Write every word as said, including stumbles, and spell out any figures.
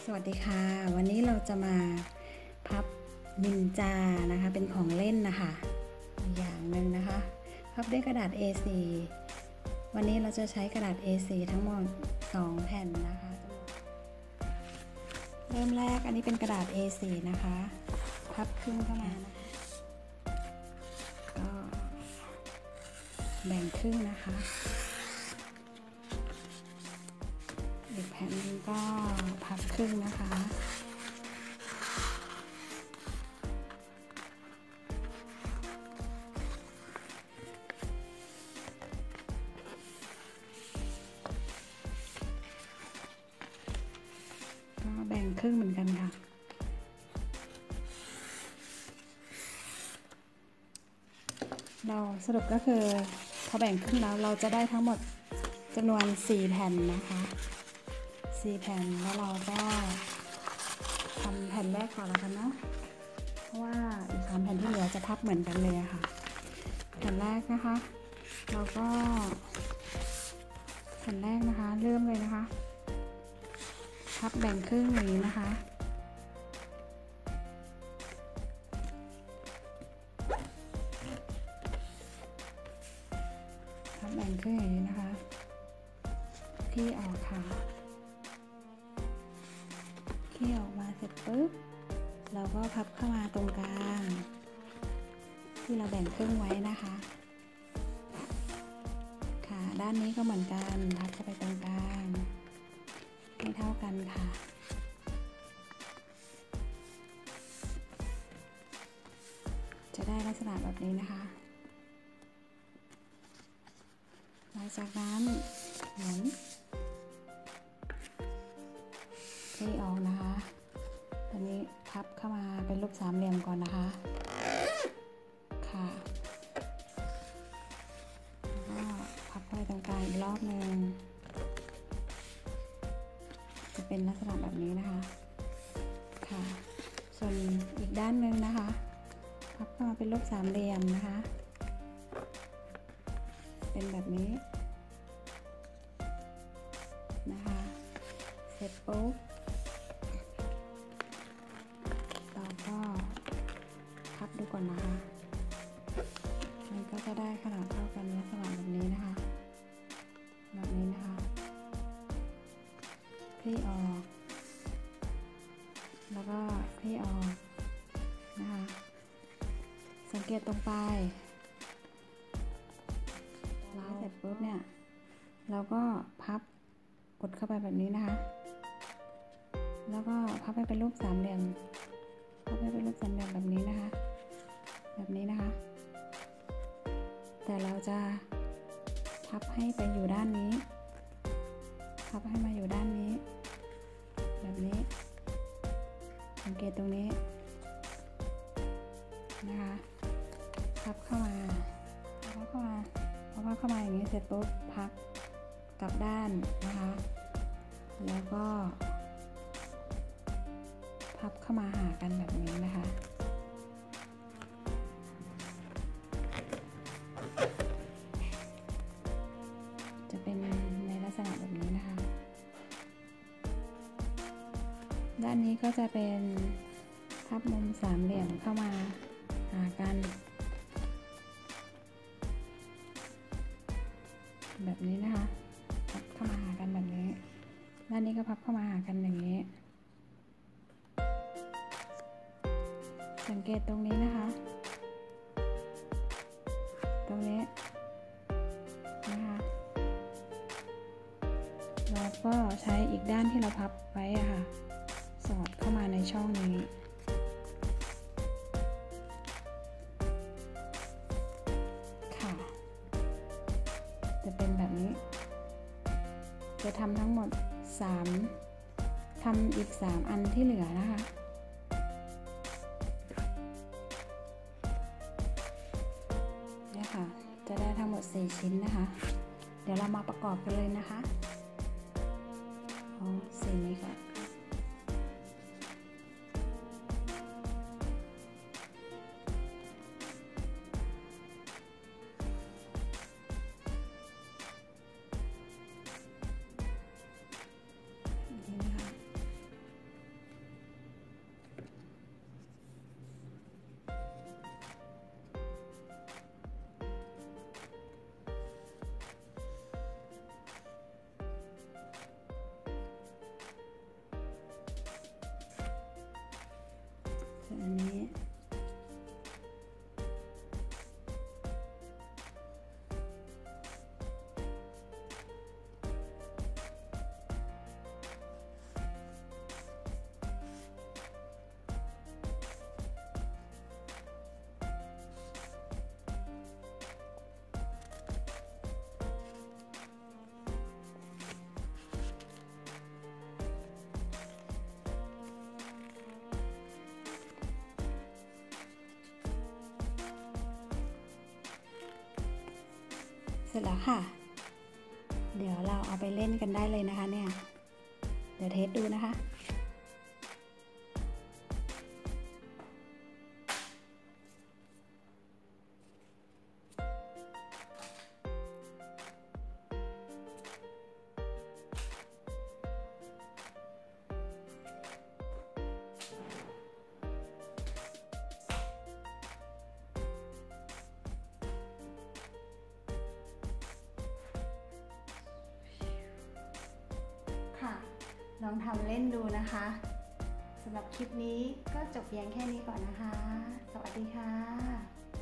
สวัสดีค่ะวันนี้เราจะมาพับนินจานะคะเป็นของเล่นนะคะอย่างหนึ่งนะคะพับด้วยกระดาษ เอ โฟร์ วันนี้เราจะใช้กระดาษ เอ โฟร์ ทั้งหมดสองแผ่นนะคะเริ่มแรกอันนี้เป็นกระดาษ เอ โฟร์ นะคะพับครึ่งเข้ามานะคะก็แบ่งครึ่งนะคะอีกแผ่นนึงก็พับครึ่งนะคะก็แบ่งครึ่งเหมือนกันค่ะเราสรุปก็คือพอแบ่งครึ่งแล้วเราจะได้ทั้งหมดจำนวนสี่แผ่นนะคะสี่แผ่นแล้วเราก็ทำแผ่นแรกก่อนแล้วกันเนาะเพราะว่าอีกสามแผ่นที่เหลือจะพับเหมือนกันเลยค่ะแผ่นแรกนะคะเราก็แผ่นแรกนะคะเริ่มเลยนะคะพับแบ่งครึ่งอย่างนี้นะคะพับแบ่งครึ่งอย่างนี้นะคะที่ออกค่ะที่ออกมาเสร็จปุ๊บเราก็พับเข้ามาตรงกลางที่เราแบ่งครึ่งไว้นะคะค่ะด้านนี้ก็เหมือนกันพับเข้าไปตรงกลางให้เท่ากันค่ะจะได้ลักษณะแบบนี้นะคะหลังจากนั้นหมุนที่ออกนะคะตอนนี้พับเข้ามาเป็นรูปสามเหลี่ยมก่อนนะคะค่ะแล้วก็พับเข้าไปตรงกลางอีกรอบหนึ่งจะเป็นลักษณะแบบนี้นะคะค่ะส่วนอีกด้านหนึ่งนะคะพับเข้ามาเป็นรูปสามเหลี่ยมนะคะเป็นแบบนี้นะคะเสร็จปุ๊บเราก็พับดูก่อนนะคะมันก็จะได้ขนาดเท่ากันลักษณะแบบนี้นะคะแบบนี้นะคะคลี่ออกแล้วก็คลี่ออกนะคะสังเกตตรงปลายล้าวเสร็จปุ๊บเนี่ยเราก็พับกดเข้าไปแบบนี้นะคะแล้วก็พับให้เป็นรูปสามเหลี่ยมพับให้เป็นรูปสามเหลี่ยมแบบนี้นะคะแบบนี้นะคะแต่เราจะพับให้ไปอยู่ด้านนี้พับให้มาอยู่ด้านนี้แบบนี้สังเกตตรงนี้นะคะพับเข้ามาพับเข้ามาพอพับเข้ามาอย่างนี้เสร็จปุ๊บพับกลับด้านนะคะแล้วก็พับเข้ามาหากันแบบนี้นะคะจะเป็นในลักษณะแบบนี้นะคะด้านนี้ก็จะเป็นพับมุมสามเหลี่ยมเข้ามาหากันแบบนี้นะคะพับเข้ามาหากันแบบนี้ด้านนี้ก็พับเข้ามาหากันอย่างนี้สังเกตตรงนี้นะคะตรงนี้นะคะเราก็ใช้อีกด้านที่เราพับไว้อะค่ะสอดเข้ามาในช่องนี้ค่ะจะเป็นแบบนี้จะทำทั้งหมดสามทำอีกสามอันที่เหลือนะคะเนี่ยค่ะจะได้ทั้งหมดสี่ชิ้นนะคะเดี๋ยวเรามาประกอบกันเลยนะคะเอาสีนี้ก่อนเสร็จแล้วค่ะเดี๋ยวเราเอาไปเล่นกันได้เลยนะคะเนี่ยเดี๋ยวเทสดูนะคะลองทำเล่นดูนะคะสำหรับคลิปนี้ก็จบเพียงแค่นี้ก่อนนะคะสวัสดีค่ะ